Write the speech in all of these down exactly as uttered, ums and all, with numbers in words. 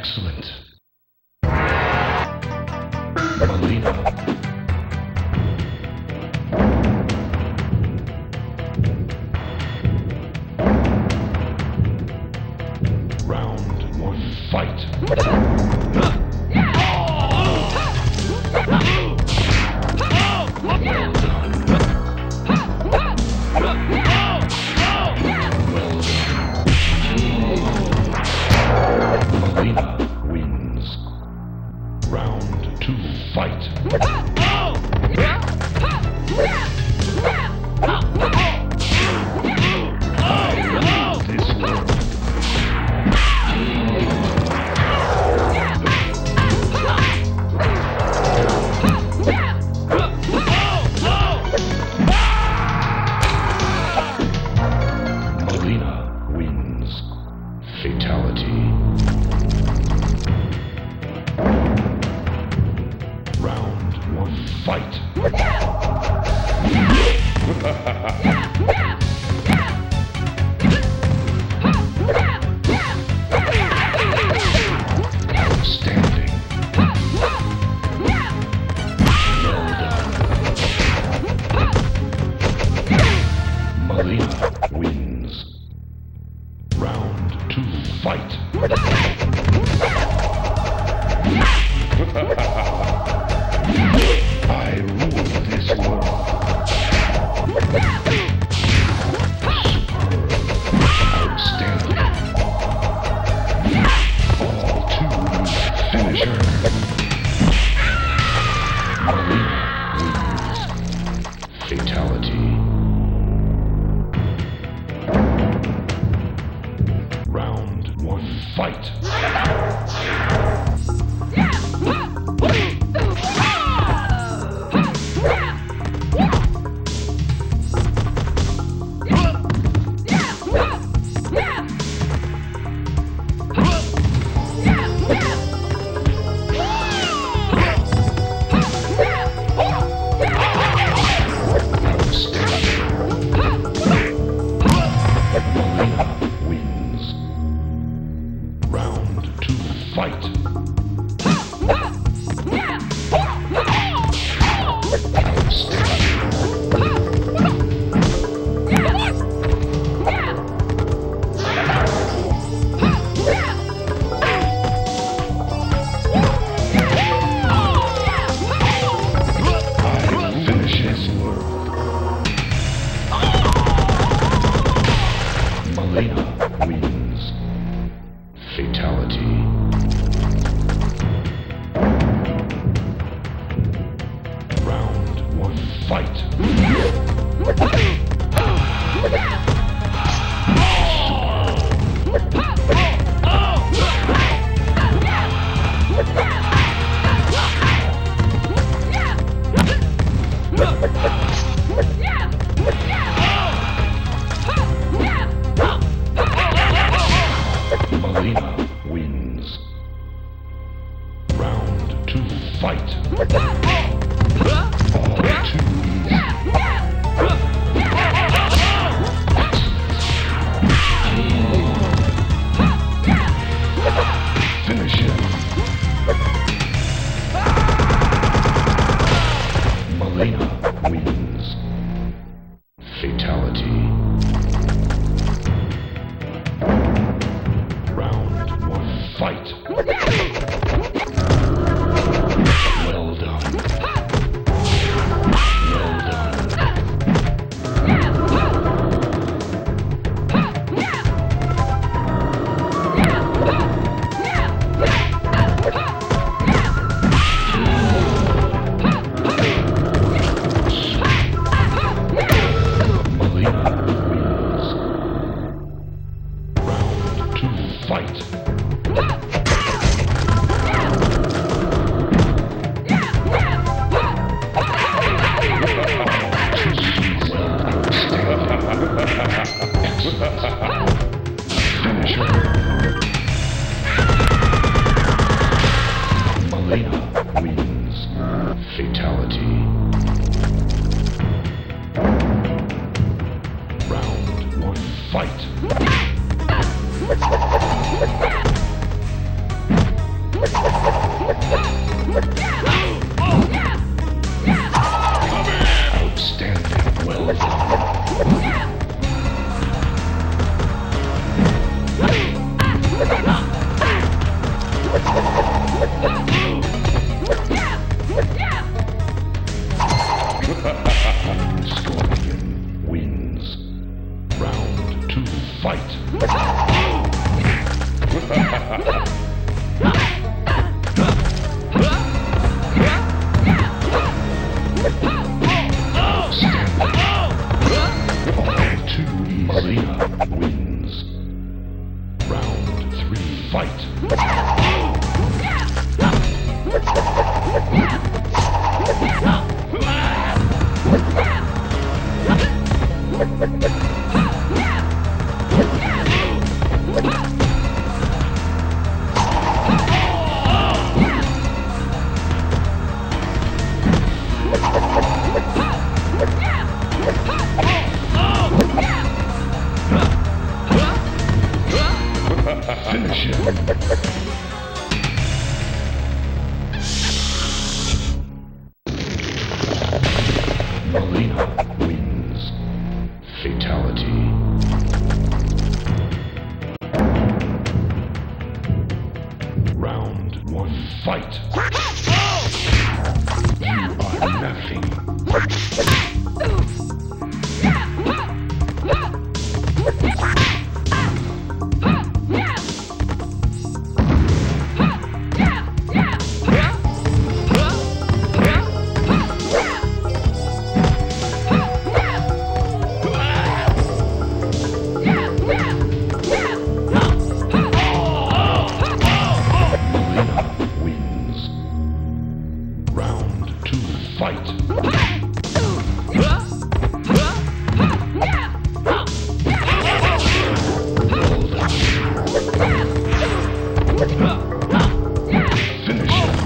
Excellent. Melina. Round one, fight. Melina wins. Round two, fight. Melina wins. Fatality. Round one, fight. Outstanding. Well done. Melina wins. Round two, fight. I rule this world. Superb. Outstanding. All too finisher. Melina wins. Fatality. Round one, fight. Melina wins. Round two, fight. I finish his world. Melina wins. Fatality. Round one, fight. Melina wins. Round two, fight. All too easy. Finish him. Melina wins. Fatality. Round one, fight. Well done. Well done. Melina wins. Round two, fight. Finisher. Melina wins. Fatality. Round one, fight. Outstanding. Well done. Scorpion wins. Round two, fight. Melina wins. Round three, fight. Finish him. Melina wins. Fatality. Round one, fight. You are nothing. Fight! Finish him!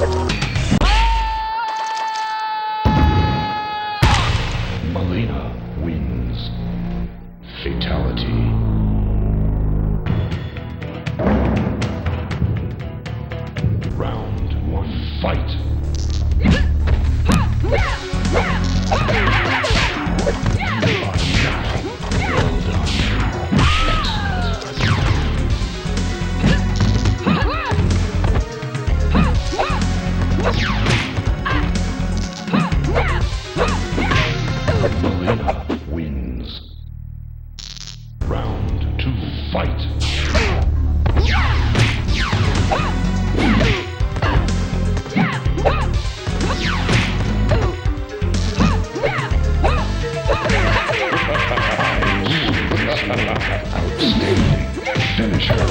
Melina wins. Fatality. Round one, fight! Melina wins. Round two, fight. Outstanding. Finish her.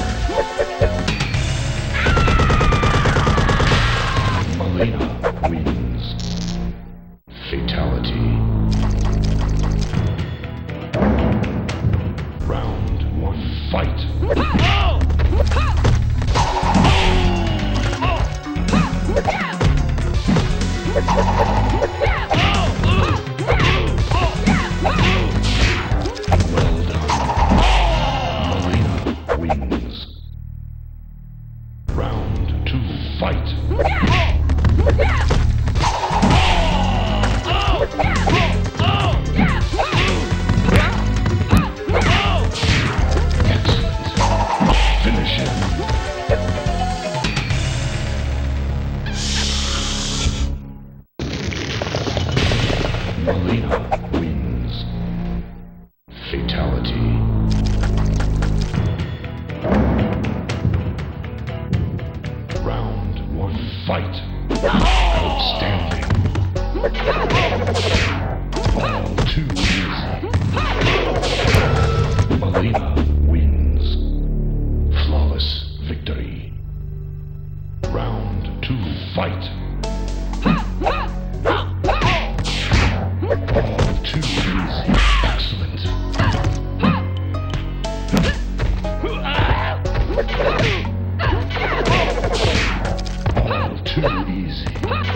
Melina wins. Fatality. Round one, fight. Well done. Melina wins. Round two, fight. Melina wins. Fatality. Round one, fight. Outstanding. All too easy. Melina wins. Flawless victory. Round two, fight. All too easy. Excellent. All too easy.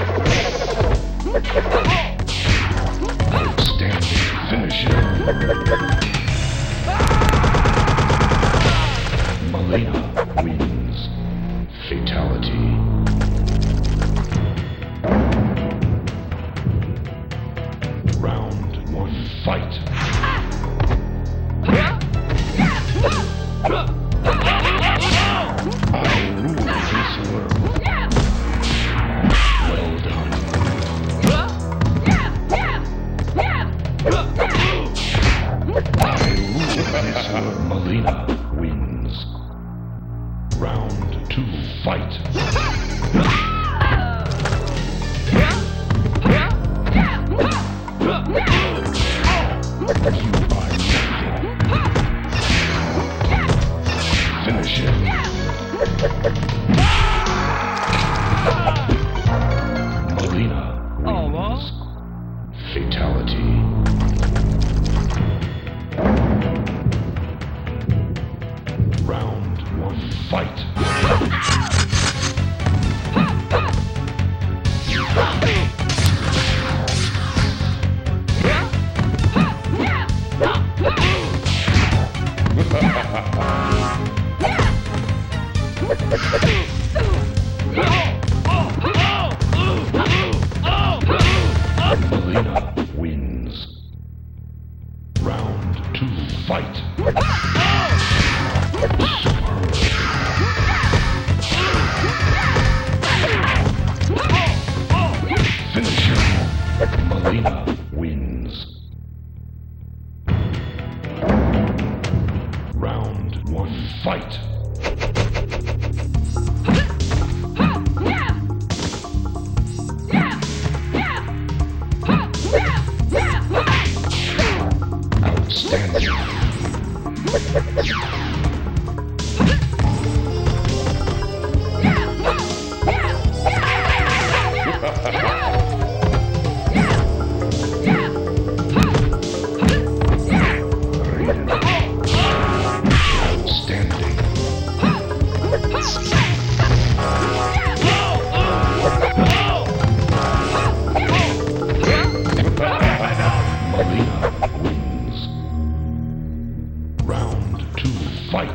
Outstanding. Finish him. Melina wins. Fatality. Fight. You are nothing. Finish him. Molina wins. Fatality. Round one. Fight. Molina wins. Round two. Fight. Finish him. Molina wins. Round one. Fight. Outstanding. Molina wins. Round two. Fight.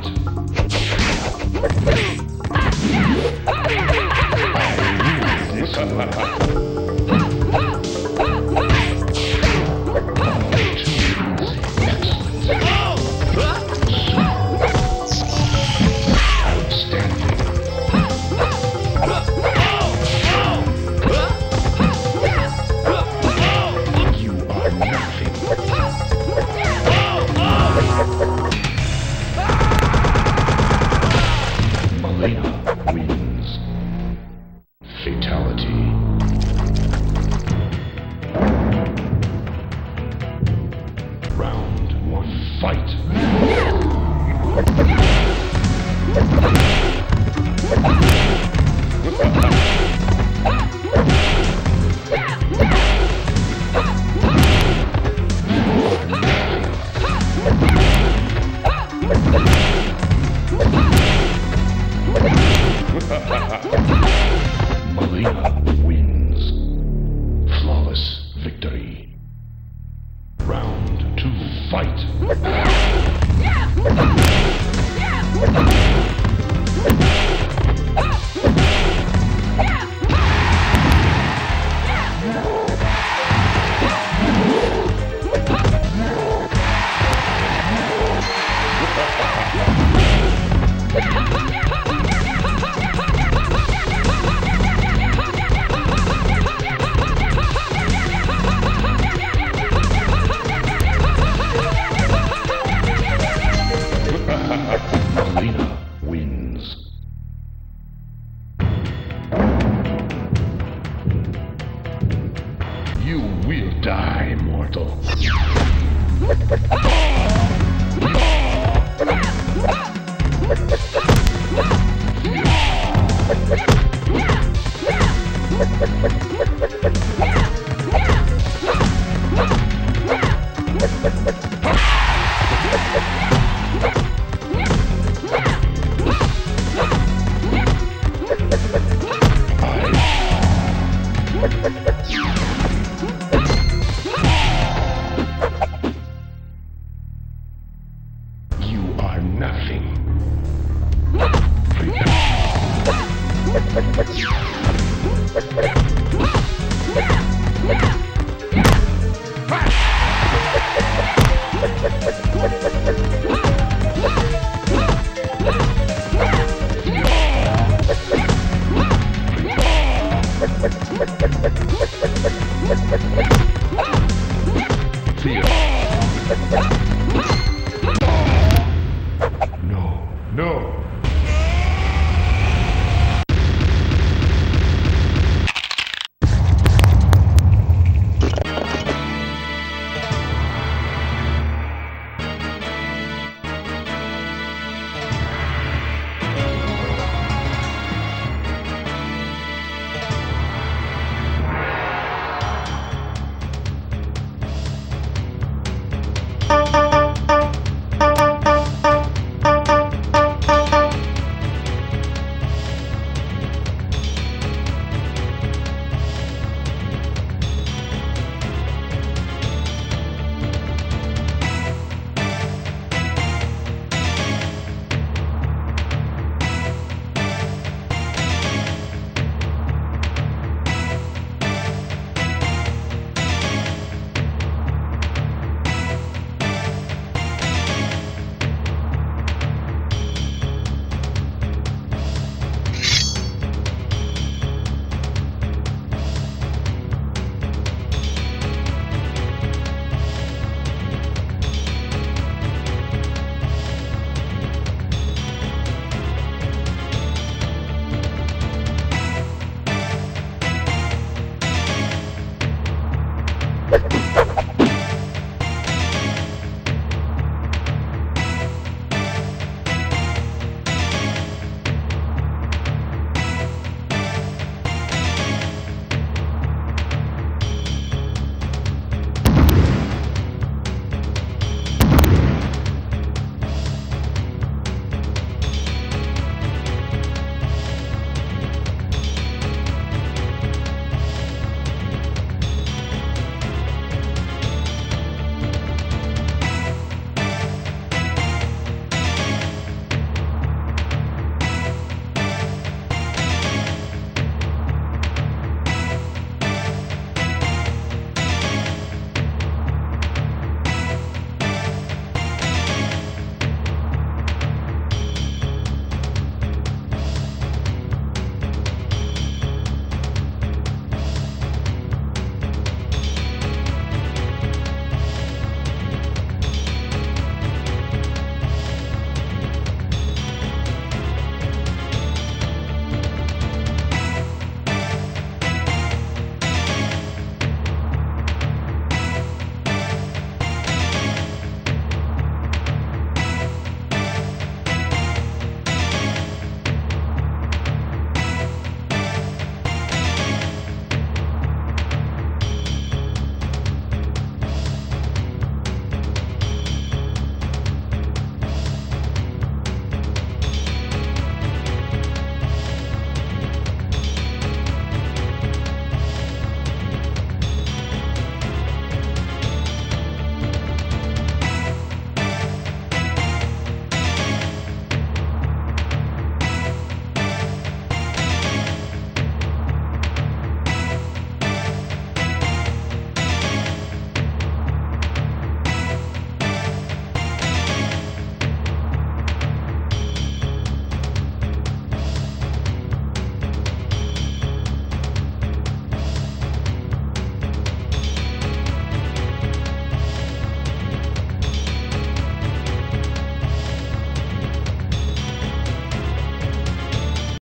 Molina wins. Fatality. Round one. Fight. Molina wins. Flawless victory. Round two. Fight. Molina wins. You will die, mortal. You are nothing. Prepare.